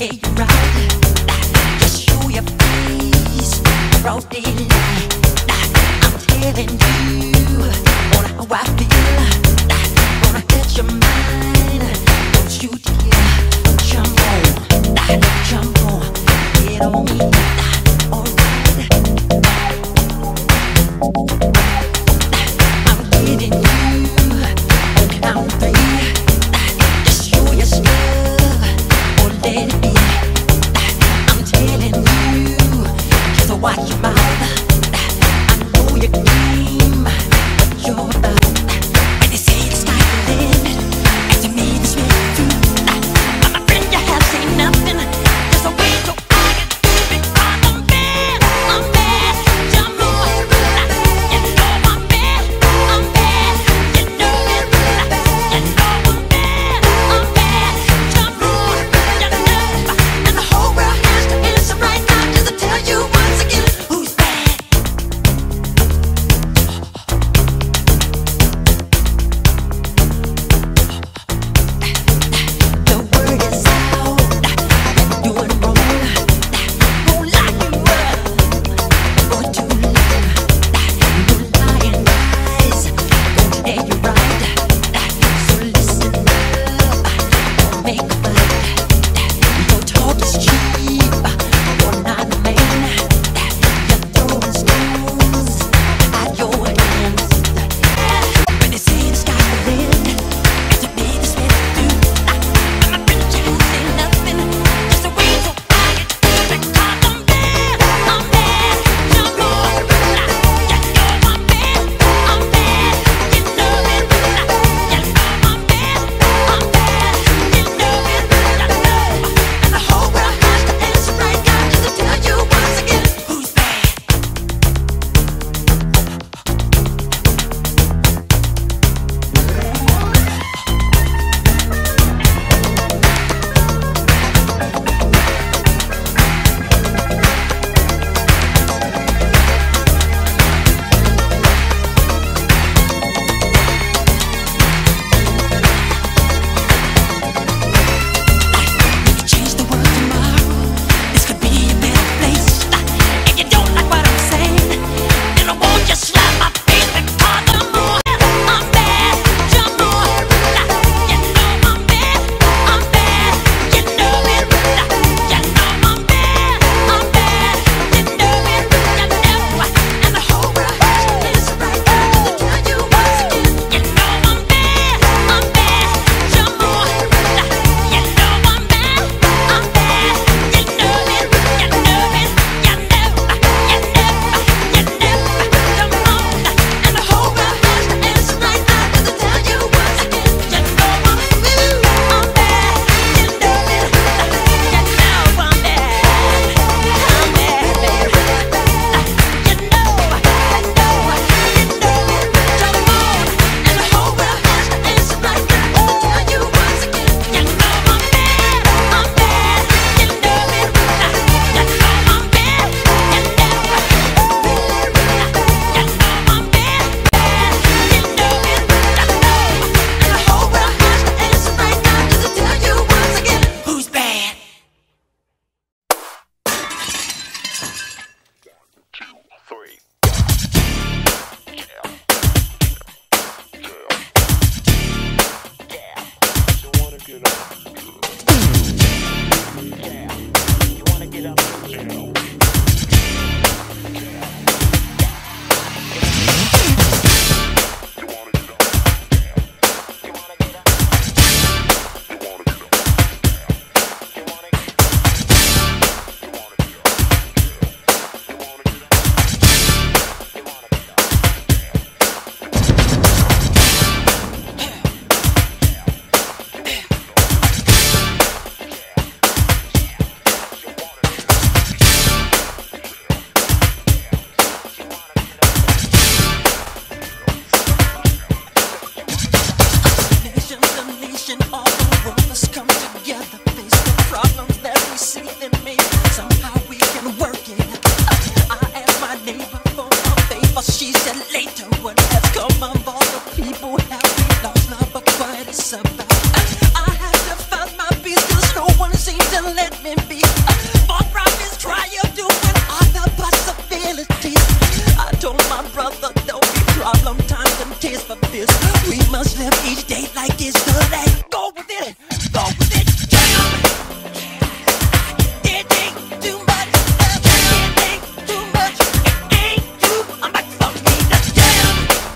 Let me tears for this. We must live each day like it's the last. Go with it, go with it, jam. It ain't too much, it ain't too much, it ain't too much for me to jam.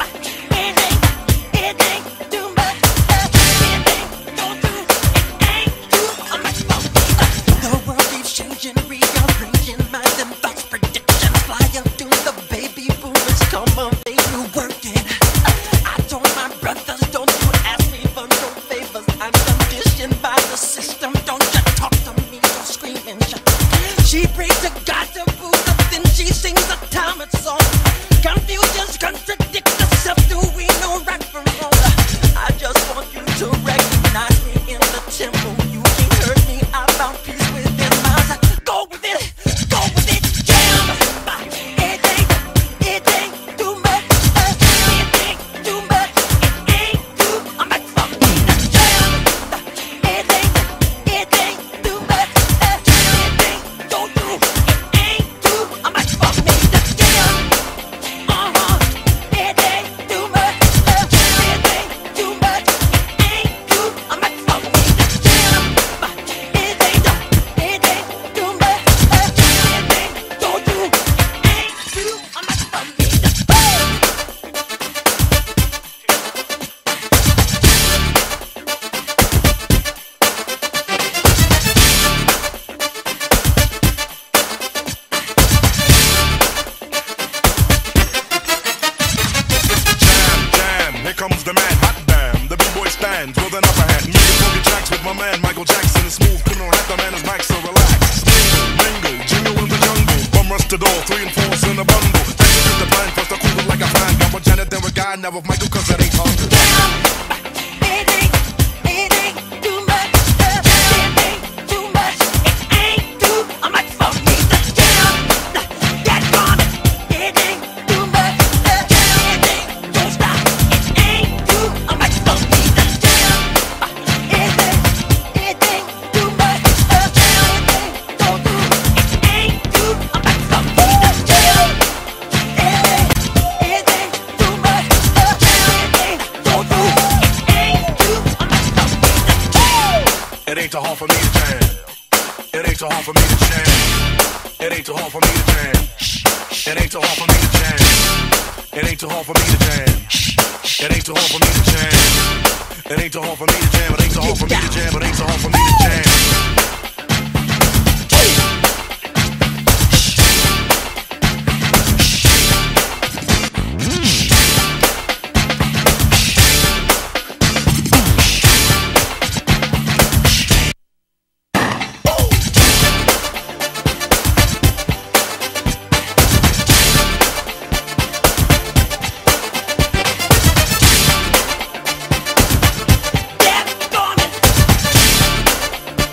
It ain't too much, it ain't go through, it ain't too much for me. The world keeps changing, rearranging minds and thoughts, predictions fly up to the baby boomers come of age, new working. I told my brothers, don't you ask me for no favors. I'm conditioned by the system. Don't you talk to me, don't scream and shout. She prays to God to boost up, then she sings a Talmud song. Confusions contradict herself. Do we know right from wrong? I just want you to recognize me in the temple. You ain't heard me about peace within my heart. Go with it, go with it, jam. It ain't too much, it ain't too much, it ain't too much for me to jam. It ain't too much, it ain't go through, it ain't too much for me to jam. It ain't too much, it ain't too much, it ain't too much for me to jam. It ain't too much, it ain't go through, it ain't too much for me to Jam, here comes the man, hot damn. The B-boy stands with an upper hand. Making funky tracks with my man Michael Jackson. Is smooth, criminal, hat the man is back, so relax. Mingle, jingle in the jungle. Bum rush the door, 3 and 4's in a bundle. Taking with the blind, first I cool it like a fan. Got with Janet, then with Guy, now with Michael, cause that ain't hungry. It ain't too much, it ain't too much, it ain't too much for me to jam. Get gone, it ain't too much, it ain't don't stop, it ain't too much for me to jam. It ain't too much, it ain't go through, it ain't too much for me to jam. It ain't too much, it ain't go through, it ain't too much for me to jam. It ain't too hard for me to jam. It ain't too hard for me to jam. It ain't too hard for me to jam. It ain't too hard for me to jam. It ain't too hard for me to jam. It ain't too hard for me to jam. It ain't too hard for me to jam. It ain't too hard for me to jam. It ain't too hard for me to jam. Get gone.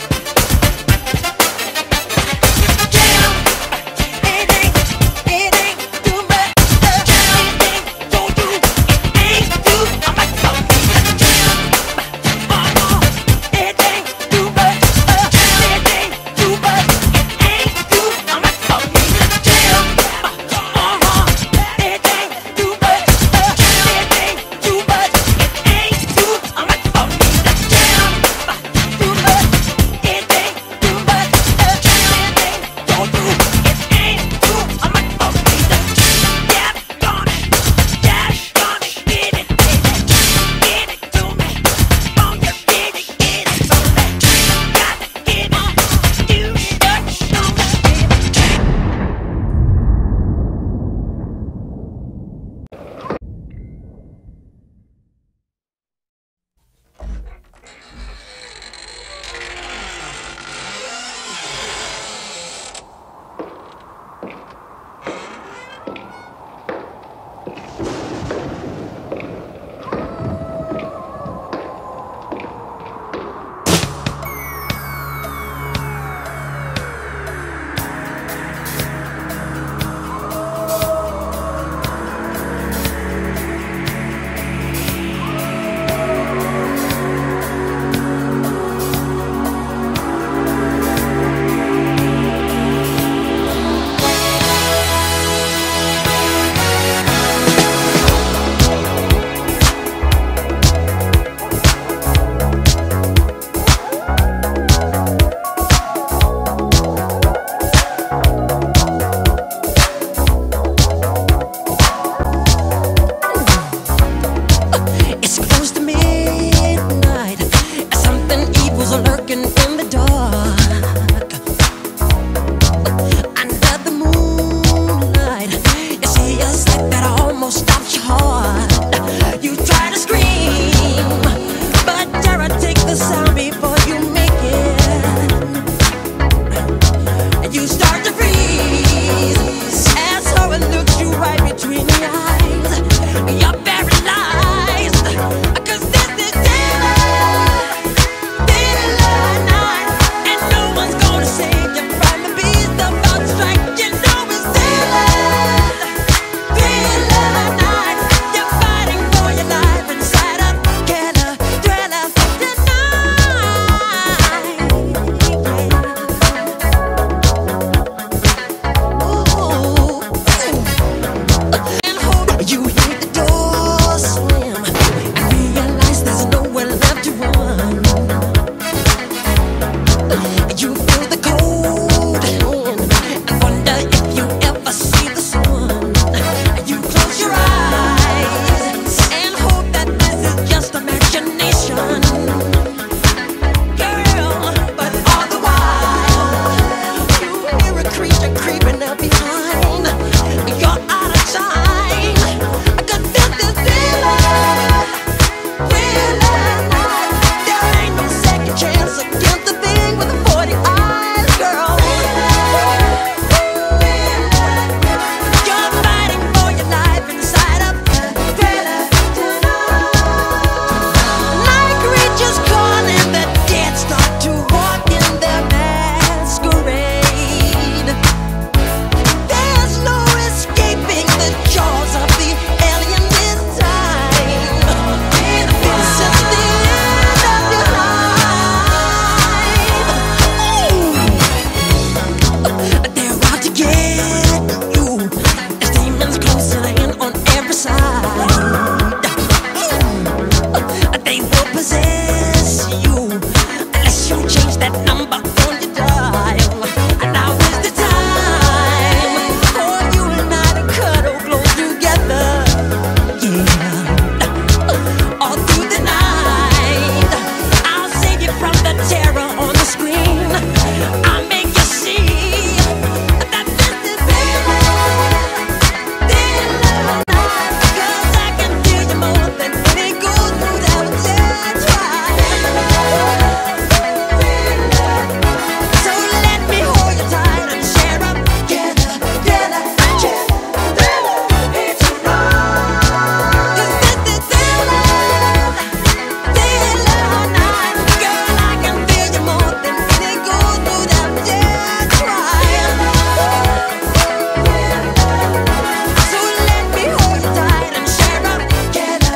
It's close to midnight. Something evil's lurking in the dark. Under the moonlight, you see a sight that almost stops your heart. You try to scream, but terror takes the sound before you make it. And you start to freeze as horror looks you right between the eyes. You're paralyzed, 'cause this is daylight night, and no one's gonna save you from the beast about to strike. You know it's daylight night. You're fighting for your life inside a killer thriller You hear the door slam and realize there's nowhere left to run. You feel the cold hand and wonder if you ever see the sun. You close your eyes and hope that this is just imagination, girl. But all the while, you hear a creature creeping up behind. You're out of time, 'cause this is daylight night. There ain't no second chance against the thing with the 40 eyes, girl. You're fighting for your life inside of a thriller tonight. Night creatures calling, the dead start to walk in their masquerade. There's no escaping the jaws of the alien this time. This is the end of your life. They're out to get you. There's demons closing in on every side. They will possess you unless you change that number on your dial. And now is the time for you and I to cuddle close together. Yeah, all through the night, I'll save you from the terror on the screen. I'll make you see that this is daylight night, 'cause I can feel you more than any goes through that dead drive. So let me hold you tight and share up together. It's right. 'Cause this is daylight night, girl. I can feel you more than any goes through that dead drive. So let me hold you tight and share up together.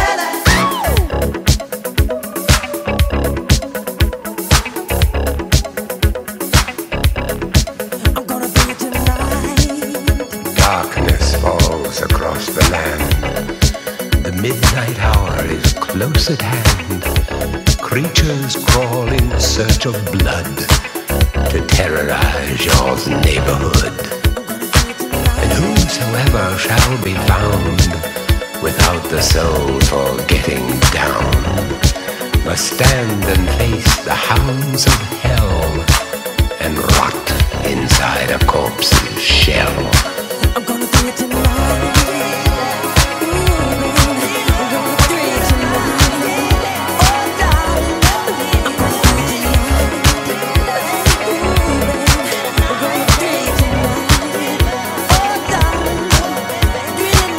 I'm gonna bring it tonight. Darkness falls across the land. The midnight hour is close at hand. Creatures crawl in search of blood to terrorize your neighborhood. And whosoever shall be found without the soul for getting down must stand and face the hounds of hell and rot inside a corpse's shell. I'm gonna bring it tonight. I'm gonna bring it tonight. Oh, darling, I'm gonna bring it tonight. I'm gonna bring it tonight. Oh, darling, bring it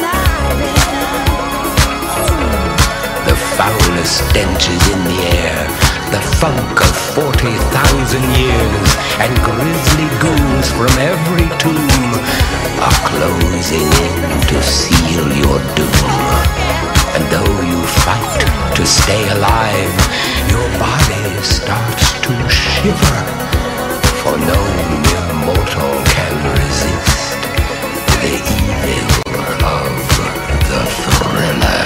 tonight. The foulest stench is in the air, the funk of 40,000 years, and grisly ghouls from every tomb are closing in to seal your doom. And though you fight to stay alive, your body starts to shiver, for no mere mortal can resist the evil of the thriller.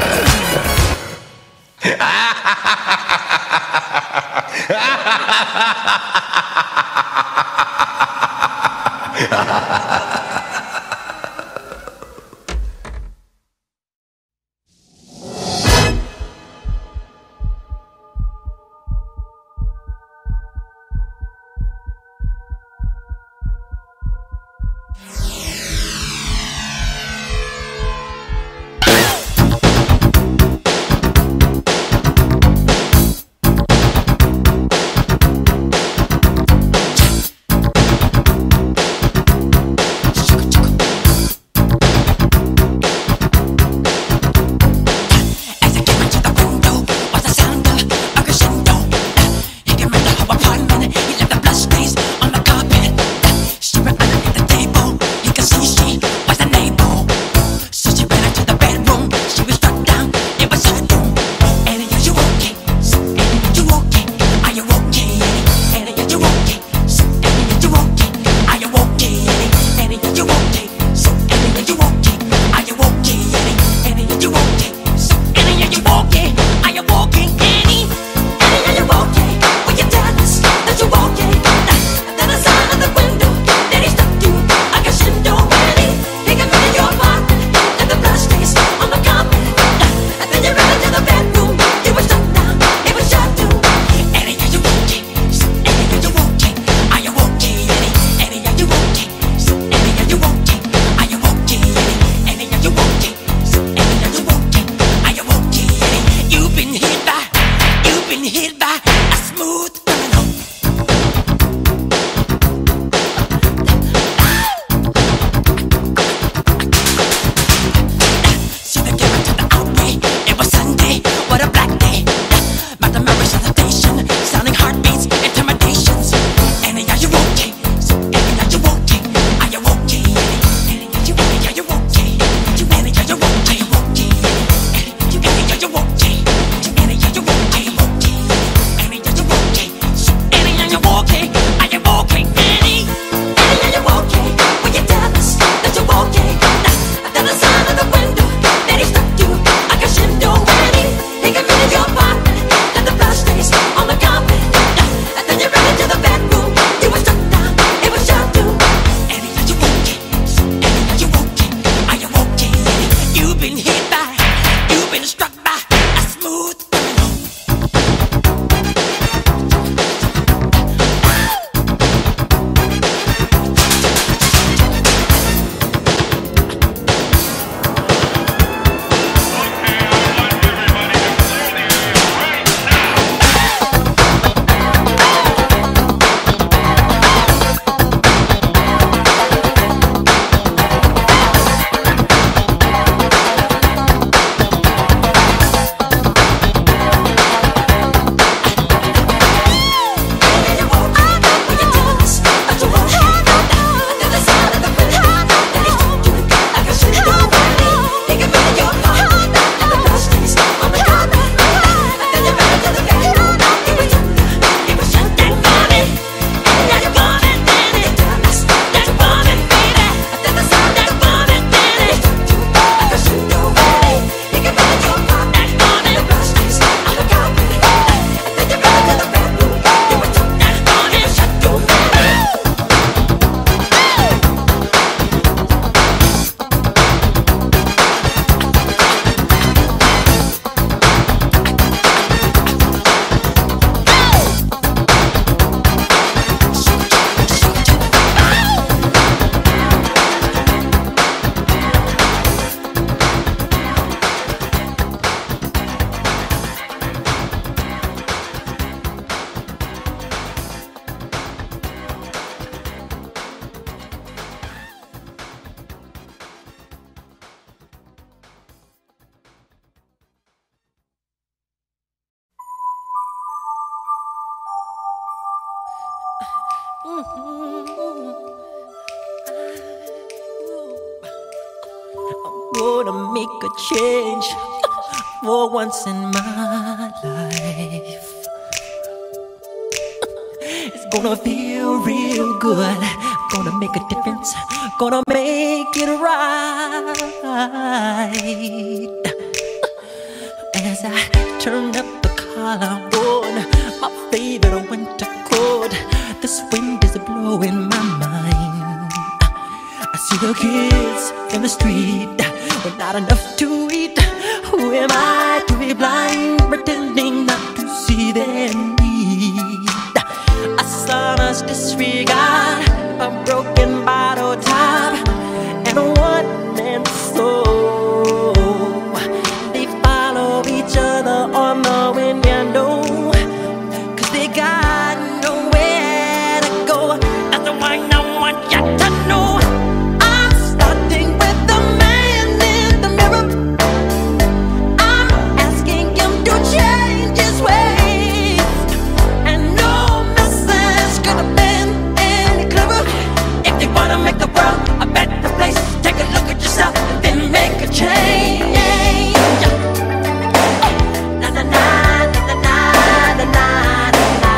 Gonna make a change for once in my life. It's gonna feel real good. Gonna make a difference. Gonna make it right. As I turn up the collar on my favorite winter coat, this wind is blowing my mind. I see the kids in the street with not enough to eat. Who am I to be blind, pretending not to see their need? A sonorous disregard, a broken bottle top, and a one-man soul. They follow each other on the window, 'cause they got nowhere to go. That's why I want you to know. I'm starting with the man in the mirror. I'm asking him to change his ways, and no message could have been any clearer. If you wanna make the world a better place, take a look at yourself and then make a change. Na na na na na na na na.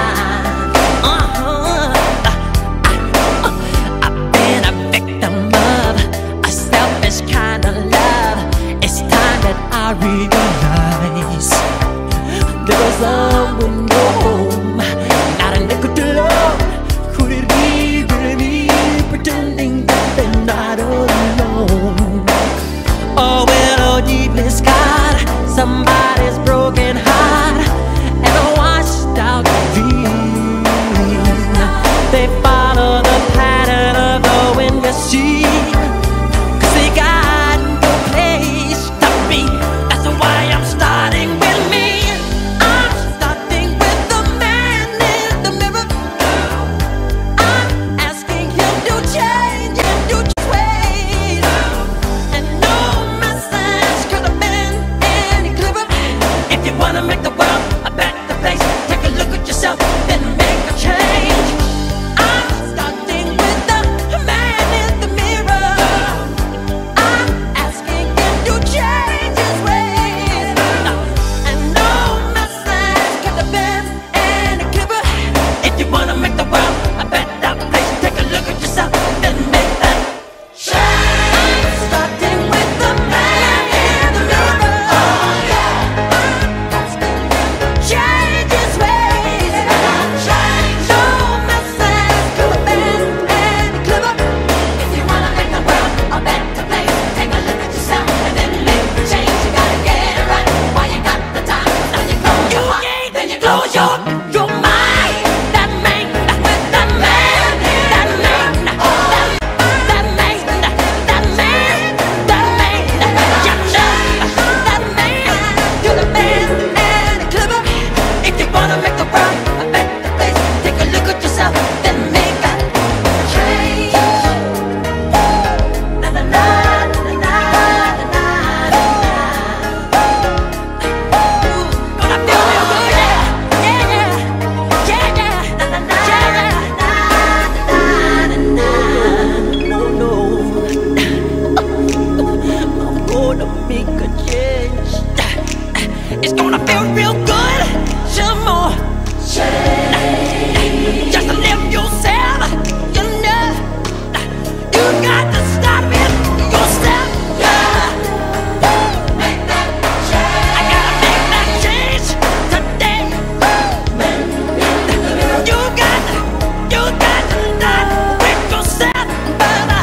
I've been a victim of a selfish kind of love. It's time that I realize there was someone no home, not a nickel to love. Could it be really me pretending that they're not alone? Oh, well, oh, deeply scarred, somebody's broken heart and a washed out dream. They follow the pattern of the wind, you see, 'cause they got no place to be. That's why I'm starting with me. I'm starting with the man in the mirror. I'm asking him to change and do his ways, and no message could have been any clearer. If you wanna make the world a better place, take a look at yourself, then make a change. I'm starting with the man in the mirror. I'm asking him to change his ways, and no message could have been any clearer. If you wanna make the world a better place, take a look at yourself, then make that change. I'm starting with the man in the mirror. I'm asking him to change his ways, no message could have been any clearer. If you wanna make the world a better place, take a look at yourself and then make the change. You gotta get it right while you got the time. Now you close your heart, then you close your mind. That man, with the man, that man, that man, that man, that man, you know, that man, you're the man and clever. If you wanna make the world a better place, take a look at yourself, then make that change. Na na na na na na na. Gonna feel real good, yeah, yeah, yeah, yeah, yeah. Na na na na na na na. No, no. I'm gonna make a change. It's gonna feel real good. Some more change. Just to live yourself, you know. You got to start with yourself. Make that change. I gotta make that change today. You got to start with yourself, brother.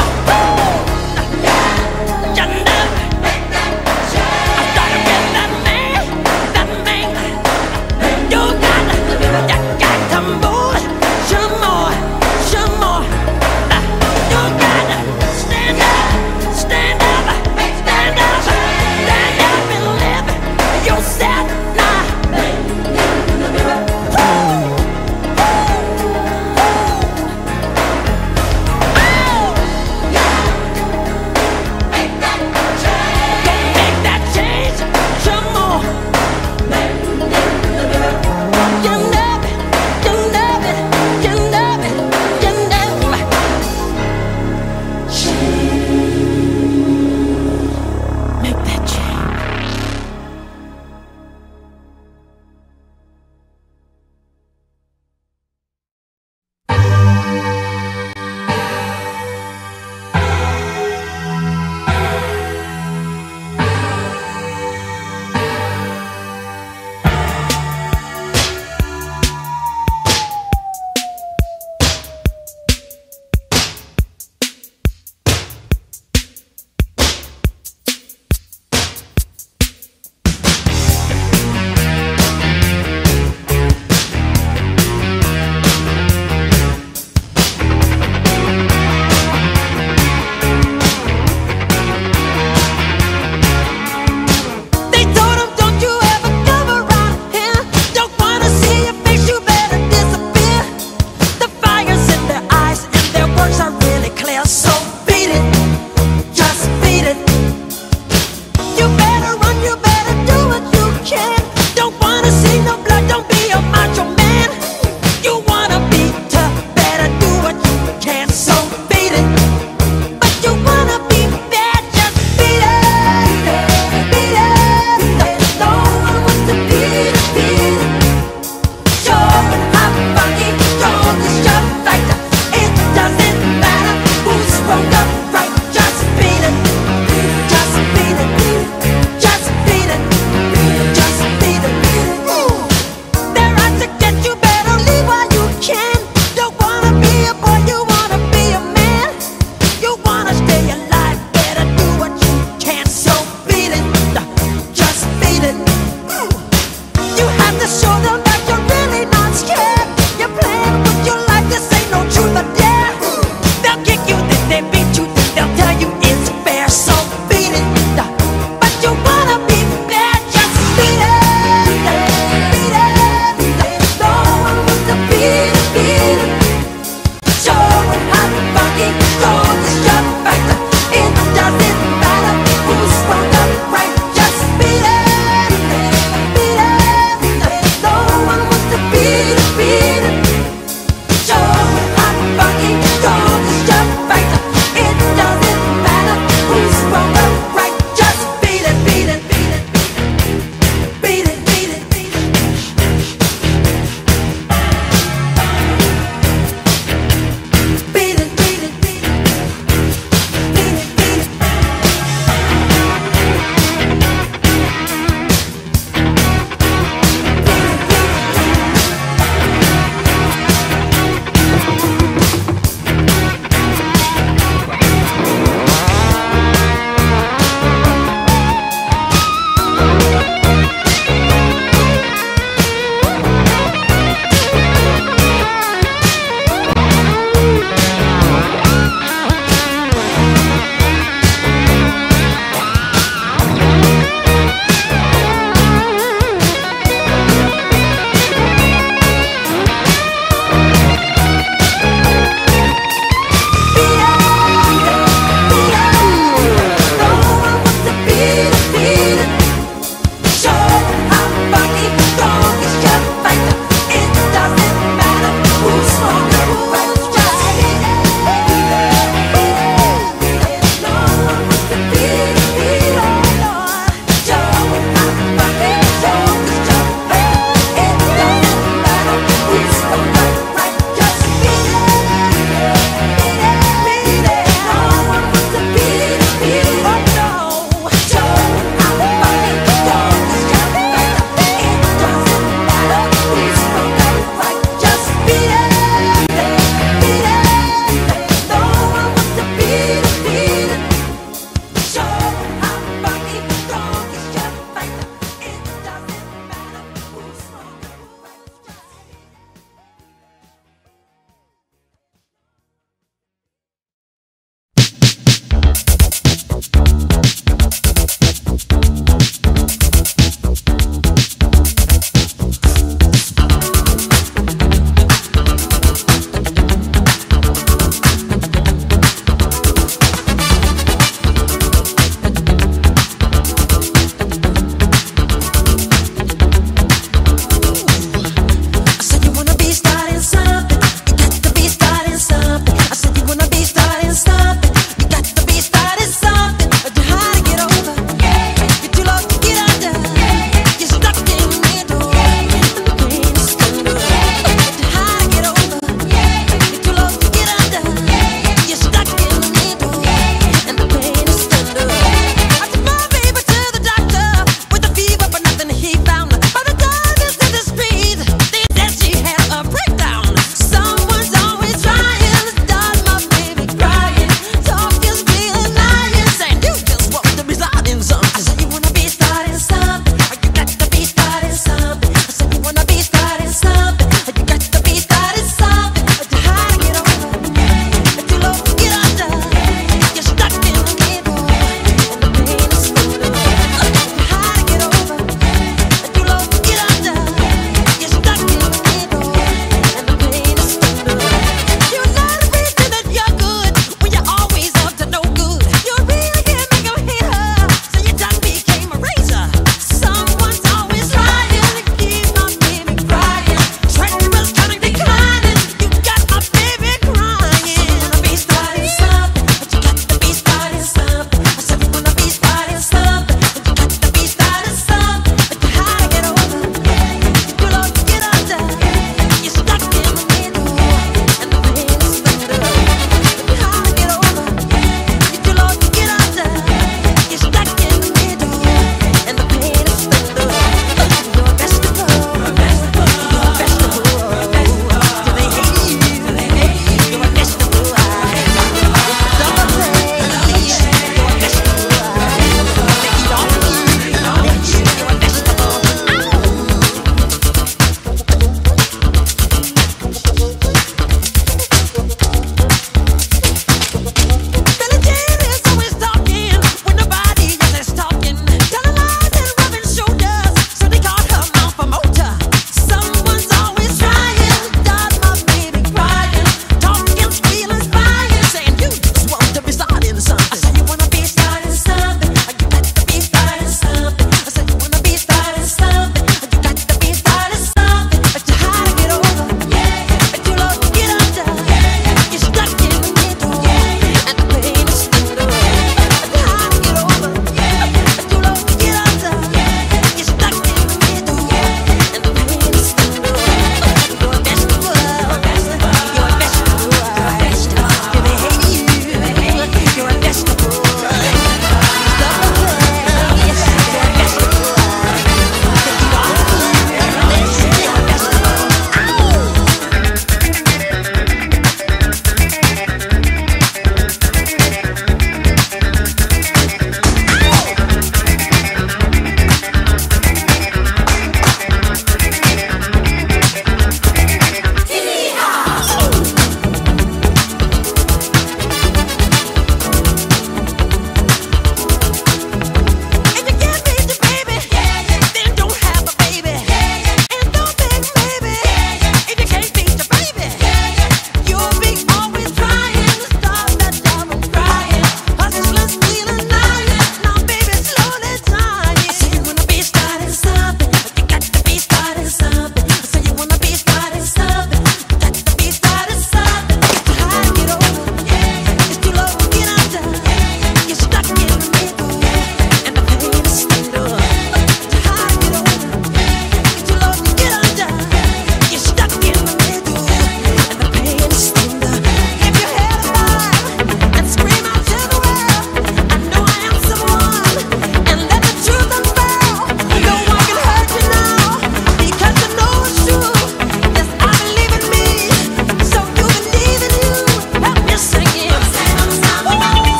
You know. Make that change. I started with that man. You got to No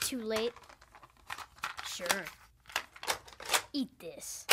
too late. Sure. Eat this.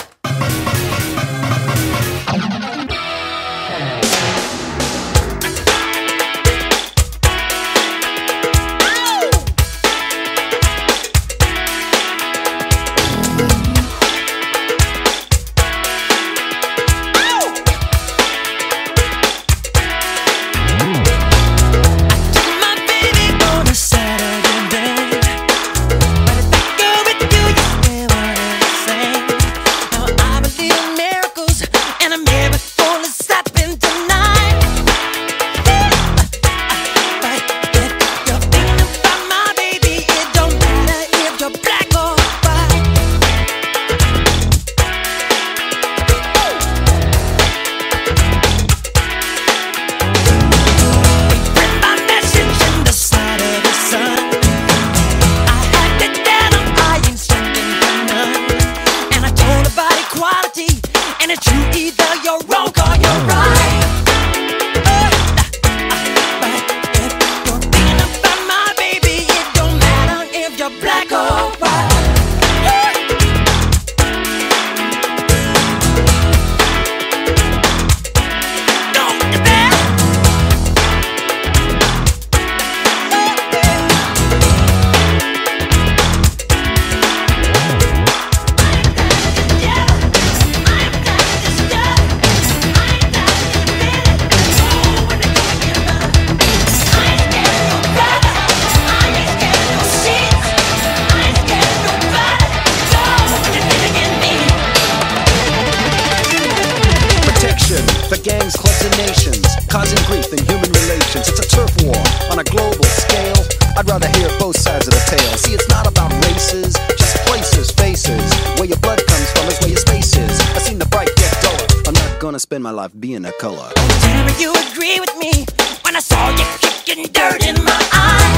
The gangs, clubs, and nations, causing grief in human relations. It's a turf war on a global scale. I'd rather hear both sides of the tale. See, it's not about races, just places, faces. Where your blood comes from is where your space is. I've seen the bright get duller. I'm not gonna spend my life being a color. Tell me you agree with me when I saw you kicking dirt in my eye.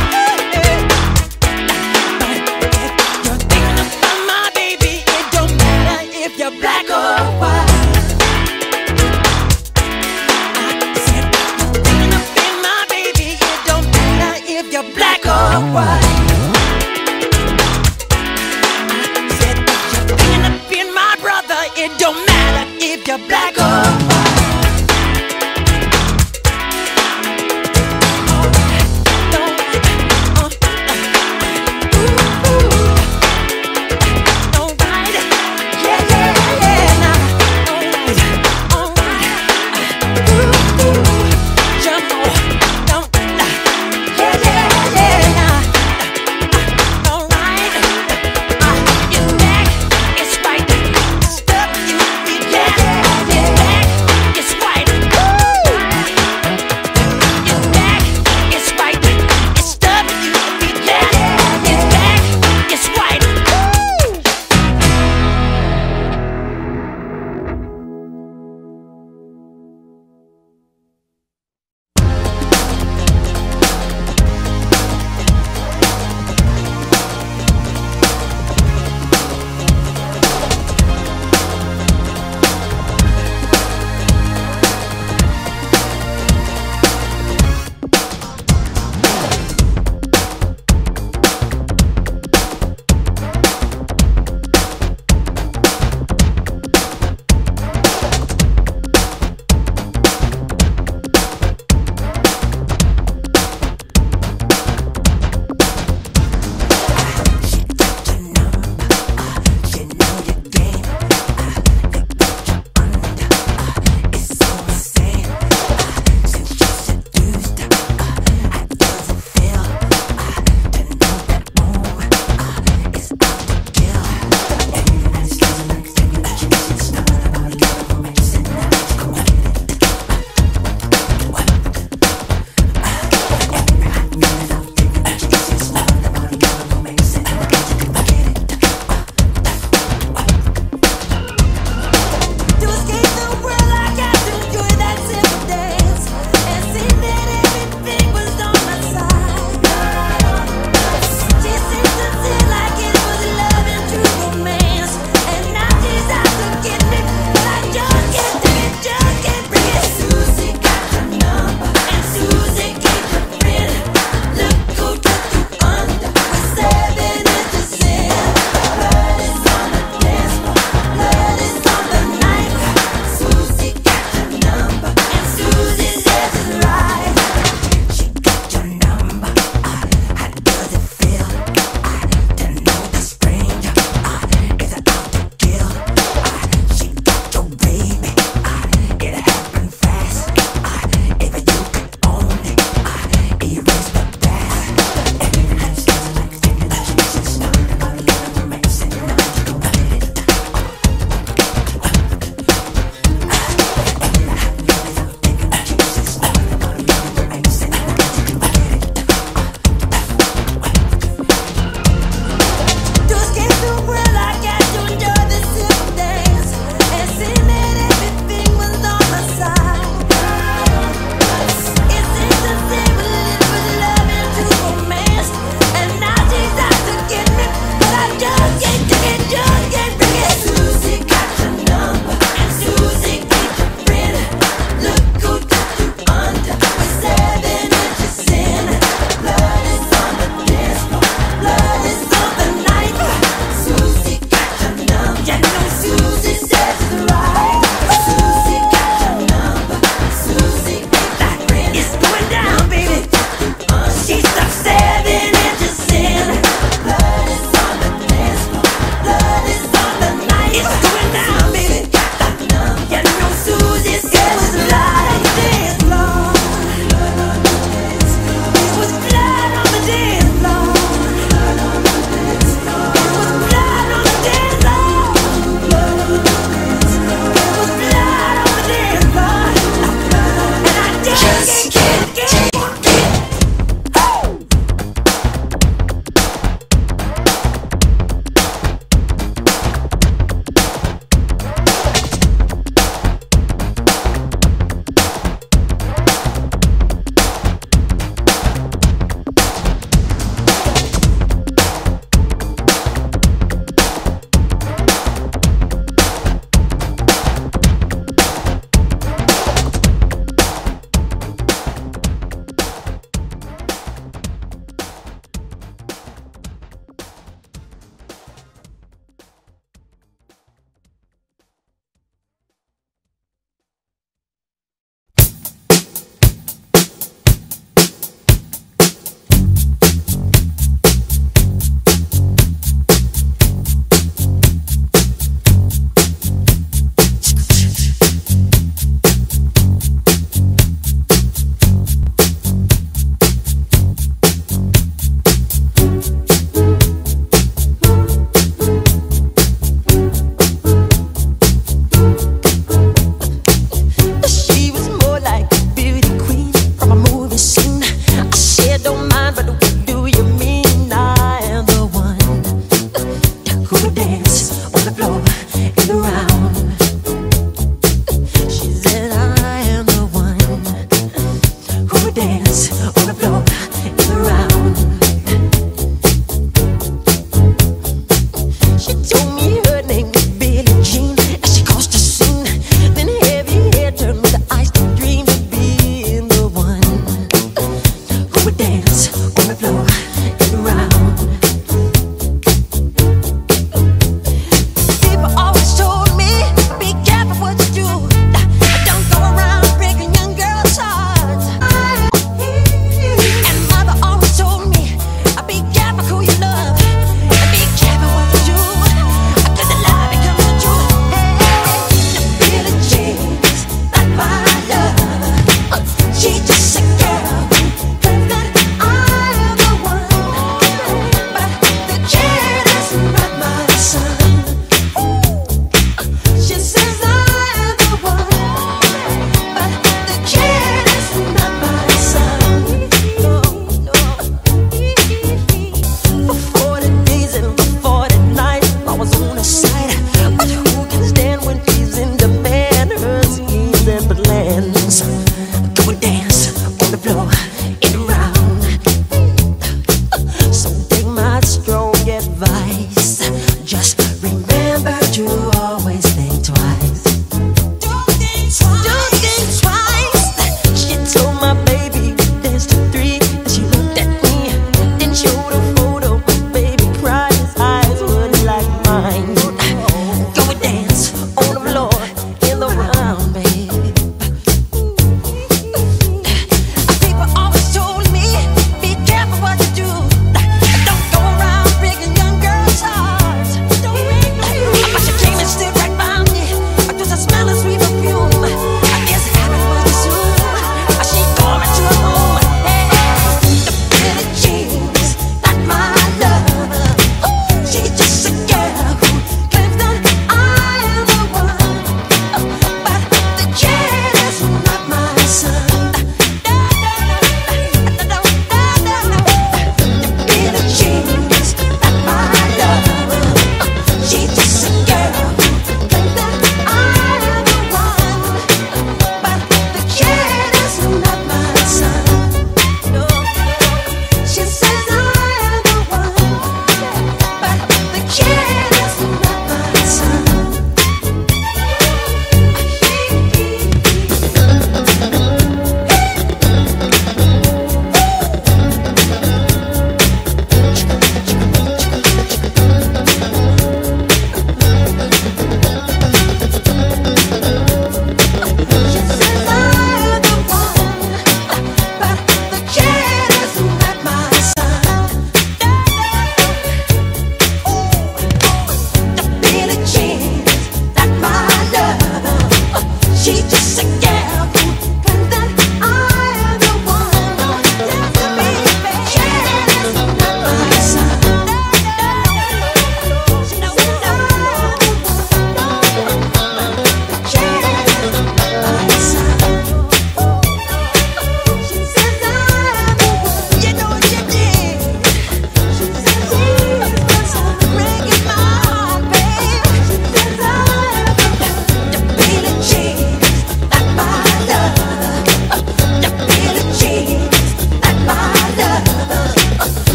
You're thinking about my baby. It don't matter if you're black or white. Black or white. I said that you're thinking of being my brother. It don't matter if you're black or white. You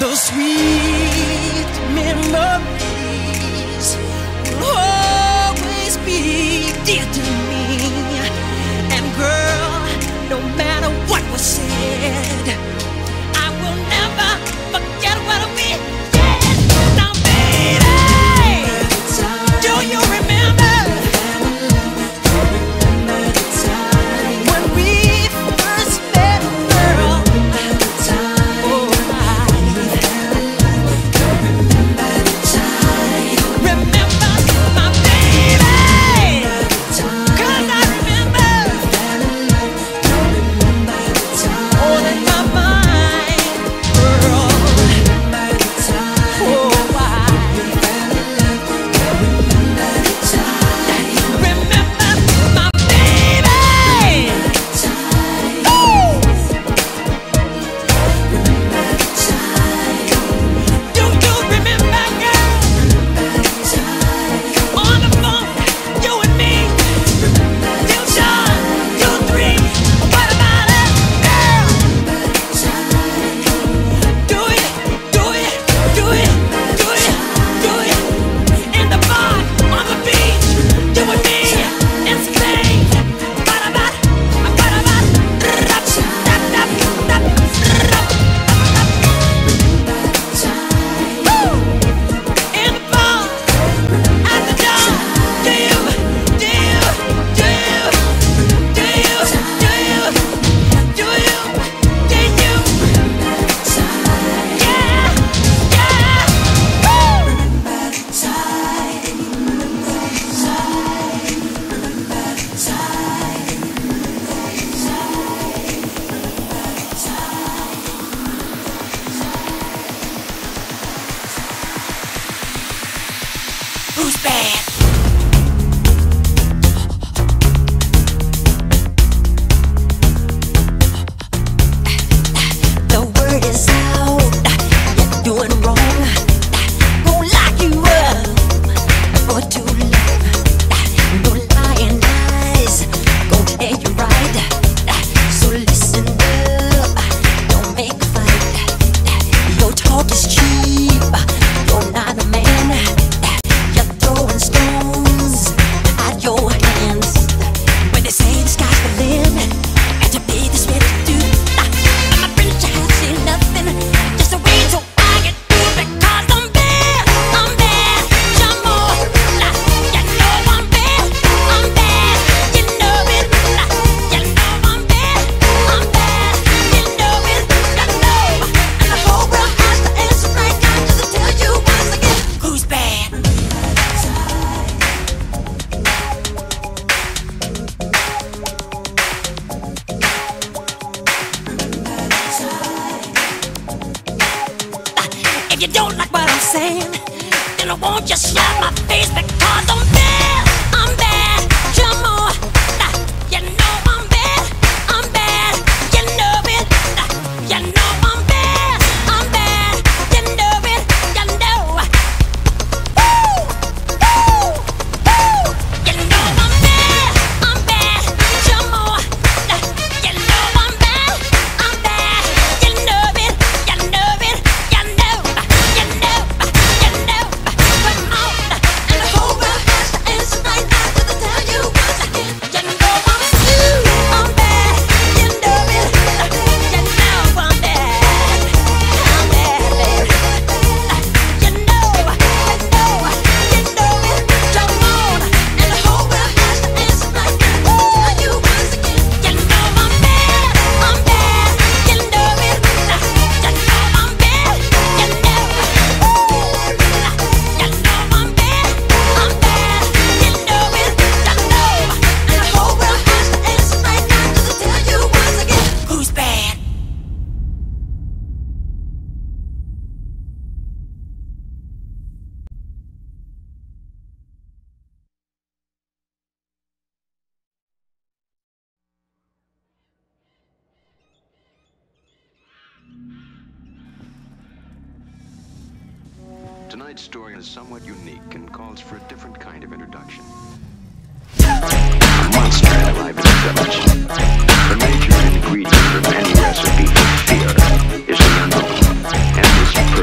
Those sweet memories will always be dear to me. And girl, no matter what was said, I will never forget what we did. Now, baby, do you remember when we first met, girl? Who's bad? The word is out, you're doing wrong. Won't lock you up for too long. No lying eyes, gon' tell you right. So listen up, don't make a fight. Your talk is cheap, you're not a man. Throwing stones at your hands when they say the sky's the limit, and to be this way to do. My friends, you have seen nothing, just a way so I get through because I'm bad, some more. You know I'm bad, you know it. You know I'm bad, you know it. You know, and the whole world has to answer right now just to tell you once again who's bad. If you don't like what I'm saying, then I won't just slap my face because I'm bad, some more. You know I'm bad, you know it. You know I'm bad, you know it. You know, woo, woo, woo. You know I'm bad, some more. You know I'm bad, you know it. You know it, you know, you know, you know. Come on, and the whole world has to answer right now to tell you once again. You know I'm bad, you know it. You know I'm bad, baby. You know, you know, you know it. Come on, and the whole world has to answer right now to tell you once again. You know I'm bad, you know it. You know I'm bad, you know. You know I'm bad, you know it. You know, and the whole world has to answer right now just to tell you once again who's bad. Tonight's story is somewhat unique and calls for a different kind of introduction. A monster arrived in the village. The major ingredient of any recipe for fear is the unknown, and this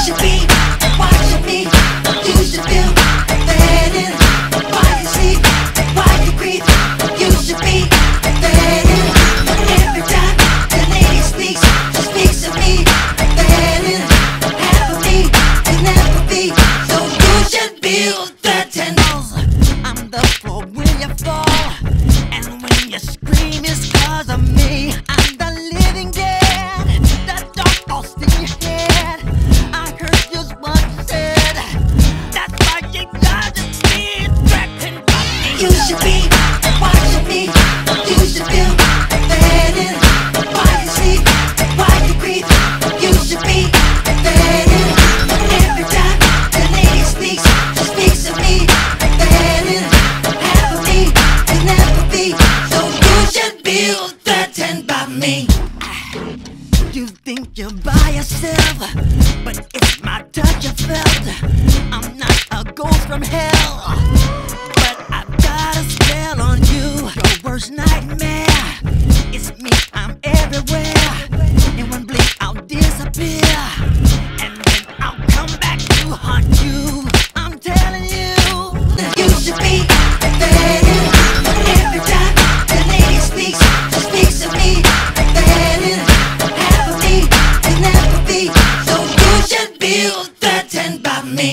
should be watching me. You should feel fading. Why you sleep? Why you breathe? You should be fading. Every time the lady speaks, she speaks to me. Fading. Half of me can never be. So you should feel the tendrils. I'm the floor when you fall, and when you scream it's 'cause of me. I'm the living dead, the dark thoughts in your head. I heard just what you said. That's why you gotta be threatened by me. You should be watching me. You should feel fading. Why you sleep? Why you breathe? You should be fading. Every time the lady speaks, she speaks to me. Fading. Half of me can never be. So you should feel threatened by me. You think you're by yourself, but it's my touch you felt. I'm not a ghost from hell, but I've got a spell on you. Your worst nightmare. It's me, I'm everywhere. In one blink I'll disappear, and then I'll come back to haunt you. I'm telling you, you should be fading. Every time the lady speaks, she speaks to me. Fading. Half of me can never be. So you should feel threatened by me.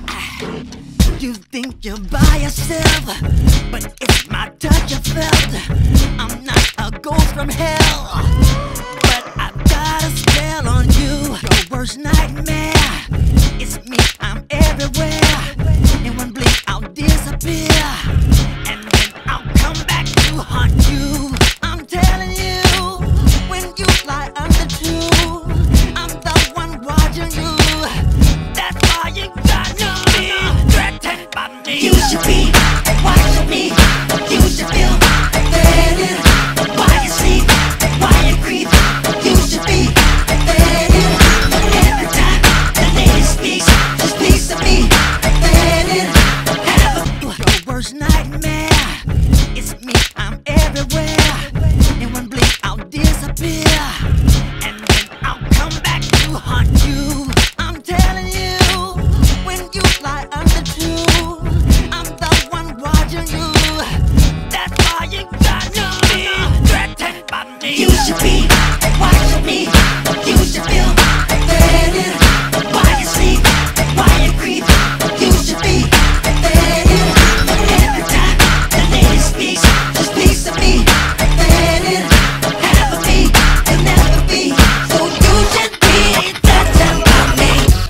You think you're by yourself, but it's my touch you felt. I'm not a ghost from hell, but I've got a spell on you. Your worst nightmare. It's me, I'm everywhere. In one blink I'll disappear, and then I'll come back to haunt you. I'm telling you, when you fly under two, I'm the one watching you. That's why you gotta be threatened by me. You should be watching me. You should feel fading. Why you sleep? Why you breathe? You should be fading. Every time the lady speaks, she speaks to me. Fading. Half of your worst nightmare. It's me, I'm everywhere. In one blink I'll disappear, and then I'll come back to haunt you. I'm telling you, when you fly under two, I'm the one watching you. That's why you gotta be threatened by me. You should be watching me. You should feel fading. Why you sleep? Why you breathe? You should be fading. Every time the lady speaks, she speaks to me. Fading. Half of me can never be. So you should be threatened by me.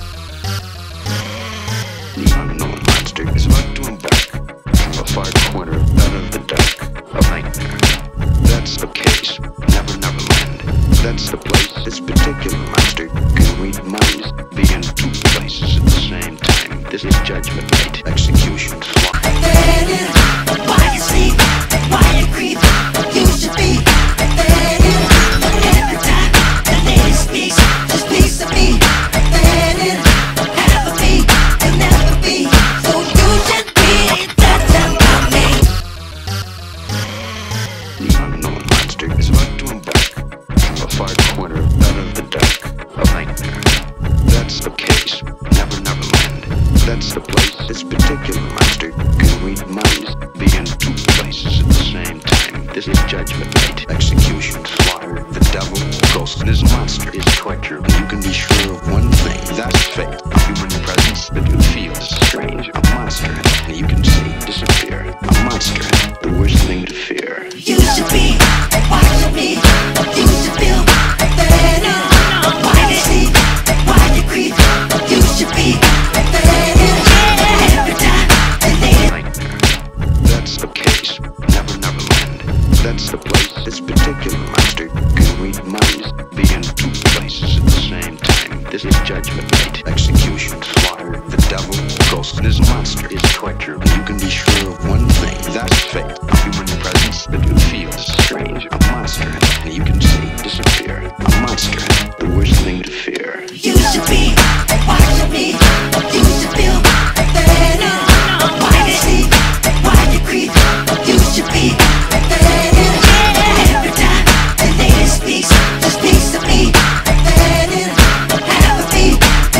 The unknown monster is about to embark from a far corner out of the dark. A nightmare. That's the case. Never Neverland. That's the place. This particular monster can read minds, be in two places at the same time. This is Judgment Night. Execution. Fading. Why you sleep? Why you breathe? You should be fading. Every time the lady speaks, she speaks to me. Fading. Half of me can never be. So you should be threatened by me. The unknown monster is about to embark from a far corner out of the dark. A nightmare. That's the case. Never Neverland. That's the place. This particular monster can read minds, be in two places at the same time. This is Judgment Night. Execution. Slaughter. The devil. Ghost. This monster is torture. And you can be sure of one thing. That's fate. A human presence that you feel is strange. A monster. And you can see disappear. A monster. The worst thing to fear. You should be watching me. You should feel fading. Why you sleep? Why you breathe? You should be fading. Every time the lady. Nightmare. That's the case. Never Neverland. That's the place. This particular monster can read minds, be in two places at the same time. This is Judgment Night. Execution. Slaughter. The devil. Ghost. This monster is torture. And you can be sure of one thing. That's fate. A human presence that you feel is strange. A monster. And you can see disappear. A monster. The worst thing to fear. You should be watching me. You should feel fading. Why you sleep? Why you breathe? You should be fading. Every time the lady speaks, she speaks to me. Fading. Half of me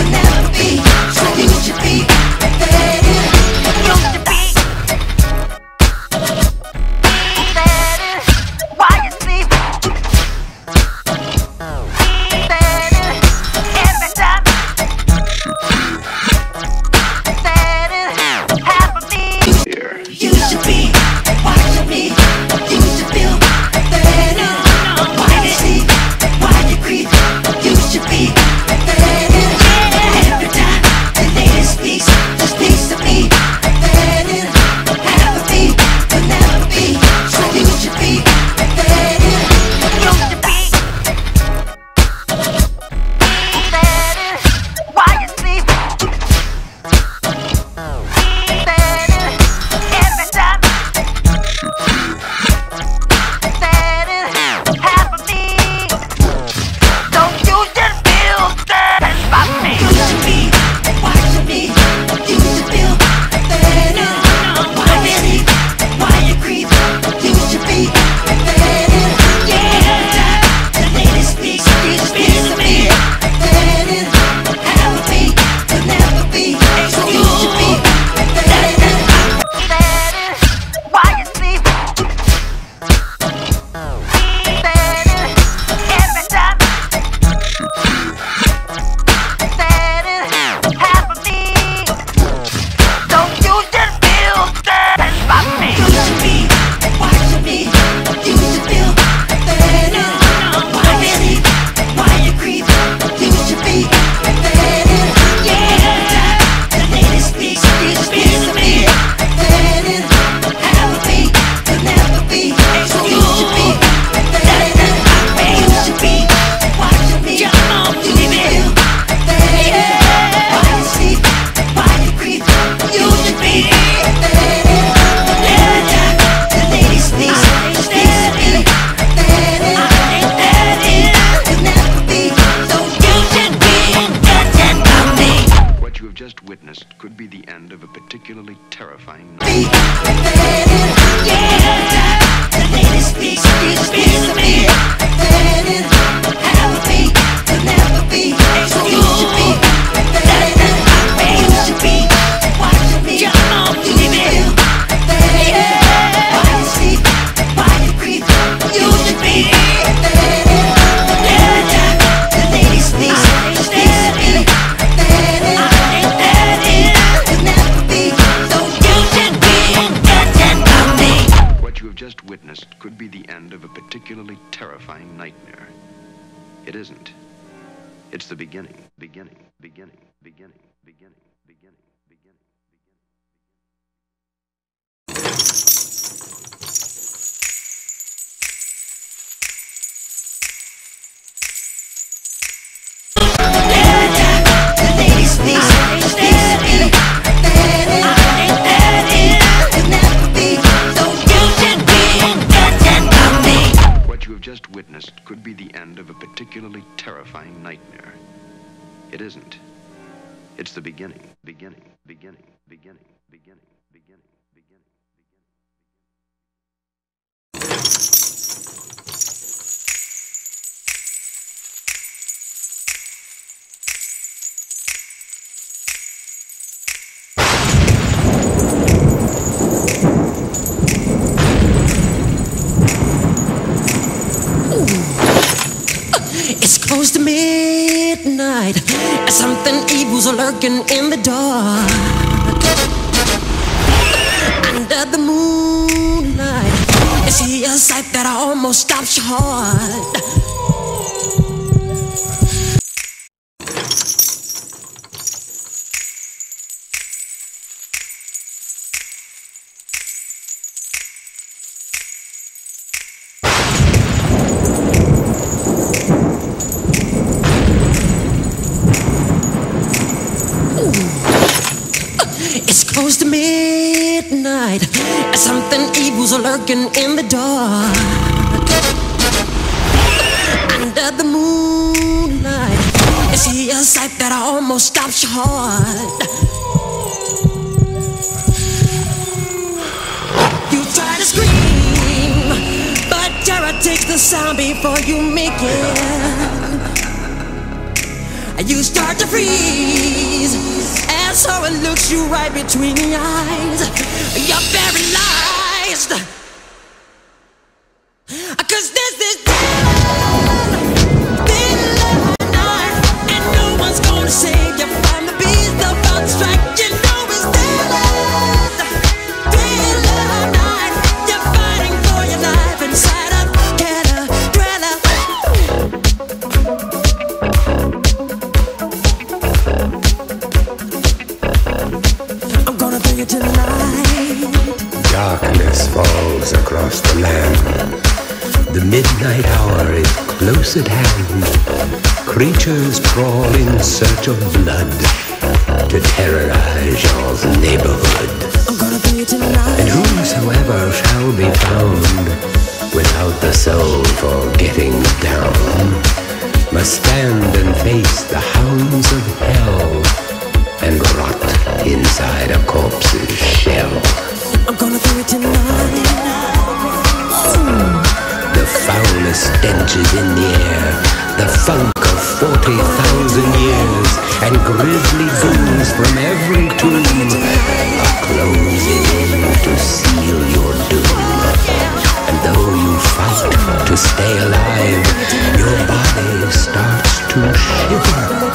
Could be the end of a particularly terrifying night. Could be the end of a particularly terrifying nightmare. It isn't. It's the beginning, beginning, beginning, beginning, beginning, beginning, beginning, just witnessed could be the end of a particularly terrifying nightmare. It isn't. It's the beginning, beginning, beginning, beginning, beginning, beginning, beginning, It's close to midnight, and something evil's lurking in the dark. Under the moonlight, you see a sight that almost stops your heart. It's close to midnight, and something evil's lurking in the dark. Under the moonlight, you see a sight that almost stops your heart. You try to scream, but terror takes the sound before you make it. You start to freeze, and so it looks you right between the eyes. You're paralyzed, 'cause there's this thin line, and no one's gonna save you from the beast about to strike. You know it's thin line. You're fighting for your life inside a caterpillar. Darkness falls across the land. The midnight hour is close at hand. Creatures crawl in search of blood to terrorize your neighborhood. And whosoever shall be found without the soul for getting down must stand and face the hounds of hell and rot inside a corpse's shell. I'm gonna do it tonight. The foulest stench is in the air, the funk of 40,000 years, and grisly goons from every tomb are closing in to seal your doom. And though you fight to stay alive, your body starts to shiver.